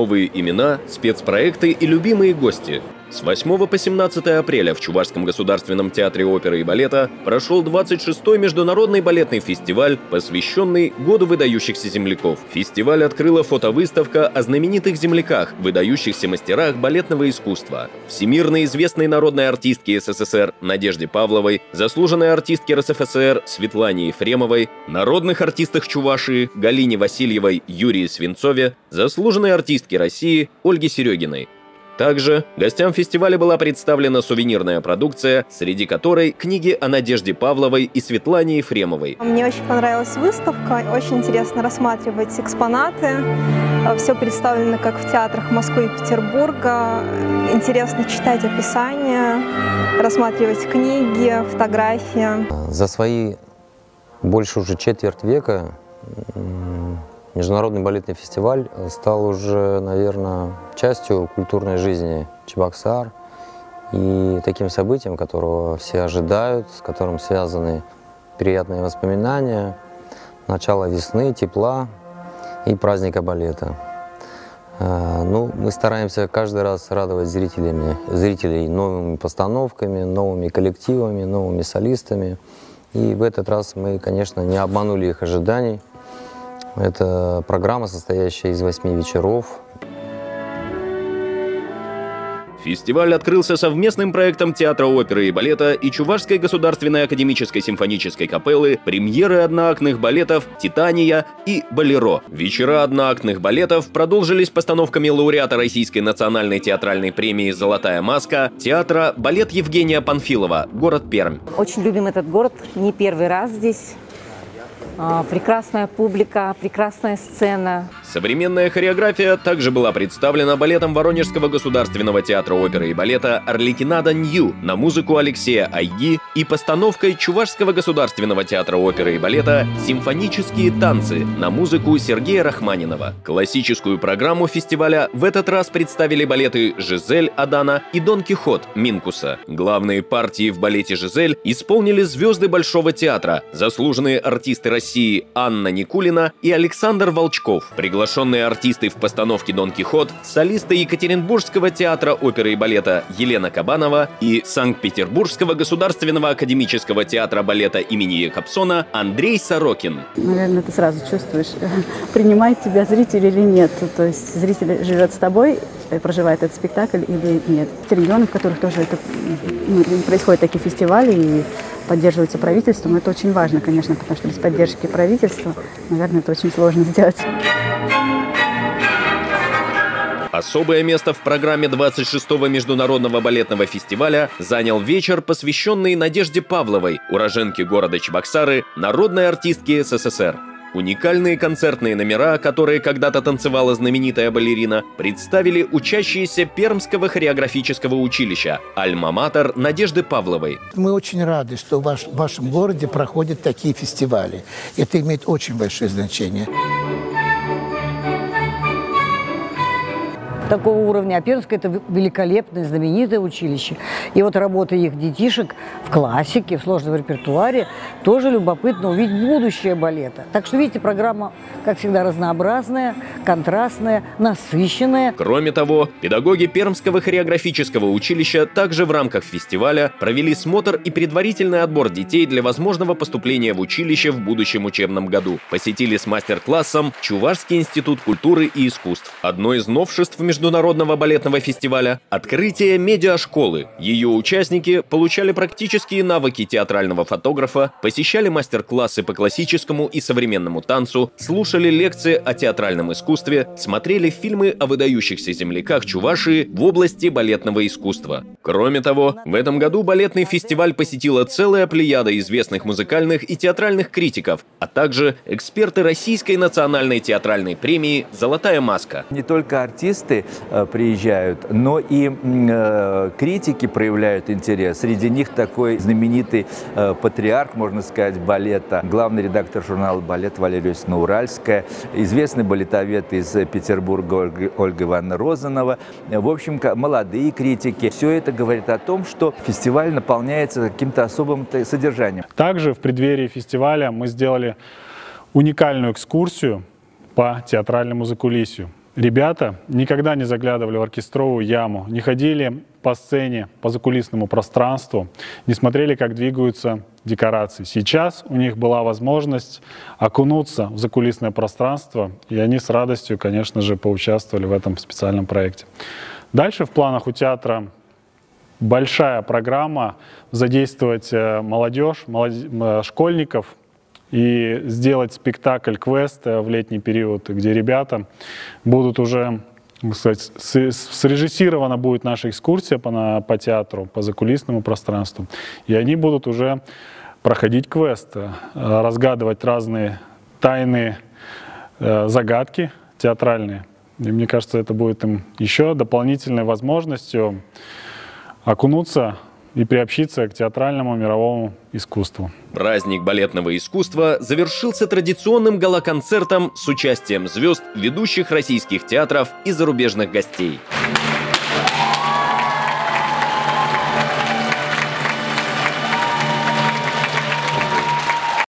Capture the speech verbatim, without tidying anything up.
новые имена, спецпроекты и любимые гости. С восьмого по семнадцатое апреля в Чувашском государственном театре оперы и балета прошел двадцать шестой международный балетный фестиваль, посвященный Году выдающихся земляков. Фестиваль открыла фотовыставка о знаменитых земляках, выдающихся мастерах балетного искусства. Всемирно известной народной артистке СССР Надежде Павловой, заслуженной артистке РСФСР Светлане Ефремовой, народных артистах Чувашии Галине Васильевой, Юрии Свинцове, заслуженной артистке России Ольге Серегиной. Также гостям фестиваля была представлена сувенирная продукция, среди которой книги о Надежде Павловой и Светлане Ефремовой. Мне очень понравилась выставка, очень интересно рассматривать экспонаты. Все представлено как в театрах Москвы и Петербурга. Интересно читать описания, рассматривать книги, фотографии. За свои больше уже четверть века Международный балетный фестиваль стал уже, наверное, частью культурной жизни Чебоксар и таким событием, которого все ожидают, с которым связаны приятные воспоминания, начало весны, тепла и праздника балета. Ну, мы стараемся каждый раз радовать зрителями, зрителей новыми постановками, новыми коллективами, новыми солистами. И в этот раз мы, конечно, не обманули их ожиданий. Это программа, состоящая из восьми вечеров. Фестиваль открылся совместным проектом Театра оперы и балета и Чувашской государственной академической симфонической капеллы, премьеры одноактных балетов «Титания» и «Болеро». Вечера одноактных балетов продолжились постановками лауреата Российской национальной театральной премии «Золотая маска» театра «Балет» Евгения Панфилова, город Пермь. Очень любим этот город, не первый раз здесь. Прекрасная публика, прекрасная сцена. Современная хореография также была представлена балетом Воронежского государственного театра оперы и балета «Арлекинада Нью» на музыку Алексея Айги и постановкой Чувашского государственного театра оперы и балета «Симфонические танцы» на музыку Сергея Рахманинова. Классическую программу фестиваля в этот раз представили балеты «Жизель» Адана и «Дон Кихот» Минкуса. Главные партии в балете «Жизель» исполнили звезды Большого театра, заслуженные артисты России Анна Никулина и Александр Волчков. Приглашенные артисты в постановке «Дон Кихот» солисты Екатеринбургского театра оперы и балета Елена Кабанова и Санкт-Петербургского государственного академического театра балета имени Якобсона Андрей Сорокин. Наверное, ты сразу чувствуешь, принимает тебя зритель или нет. То есть зритель живет с тобой, проживает этот спектакль или нет. Те регионы, в которых тоже это, ну, происходят такие фестивали и поддерживаются правительством, это очень важно, конечно, потому что без поддержки правительства, наверное, это очень сложно сделать. Особое место в программе двадцать шестого международного балетного фестиваля занял вечер, посвященный Надежде Павловой, уроженке города Чебоксары, народной артистке СССР. Уникальные концертные номера, которые когда-то танцевала знаменитая балерина, представили учащиеся Пермского хореографического училища «Альма-Матер» Надежды Павловой. Мы очень рады, что в, ваш, в вашем городе проходят такие фестивали. Это имеет очень большое значение. Такого уровня. А Пермское — это великолепное, знаменитое училище. И вот работа их детишек в классике, в сложном репертуаре, тоже любопытно увидеть будущее балета. Так что, видите, программа, как всегда, разнообразная, контрастная, насыщенная. Кроме того, педагоги Пермского хореографического училища также в рамках фестиваля провели смотр и предварительный отбор детей для возможного поступления в училище в будущем учебном году. Посетили с мастер-классом Чувашский институт культуры и искусств. Одно из новшеств между Международного балетного фестиваля – открытие медиашколы. Ее участники получали практические навыки театрального фотографа, посещали мастер-классы по классическому и современному танцу, слушали лекции о театральном искусстве, смотрели фильмы о выдающихся земляках Чувашии в области балетного искусства. Кроме того, в этом году балетный фестиваль посетила целая плеяда известных музыкальных и театральных критиков, а также эксперты Российской национальной театральной премии «Золотая маска». Не только артисты приезжают, но и э, критики проявляют интерес. Среди них такой знаменитый э, патриарх, можно сказать, балета, главный редактор журнала «Балет» Валерия Иосифовна Уральская, известный балетовед из Петербурга Ольга, Ольга Ивановна Розанова. В общем, молодые критики. Все это говорит о том, что фестиваль наполняется каким-то особым содержанием. Также в преддверии фестиваля мы сделали уникальную экскурсию по театральному закулисью. ребята никогда не заглядывали в оркестровую яму, не ходили по сцене, по закулисному пространству, не смотрели, как двигаются декорации. Сейчас у них была возможность окунуться в закулисное пространство, и они с радостью, конечно же, поучаствовали в этом специальном проекте. Дальше в планах у театра большая программа задействовать молодежь, молод... школьников и сделать спектакль-квест в летний период, где ребята будут уже, так сказать, срежиссирована будет наша экскурсия по, по театру, по закулисному пространству, и они будут уже проходить квест, разгадывать разные тайные загадки театральные. И мне кажется, это будет им еще дополнительной возможностью окунуться и приобщиться к театральному мировому искусству. Праздник балетного искусства завершился традиционным гала-концертом с участием звезд ведущих российских театров и зарубежных гостей.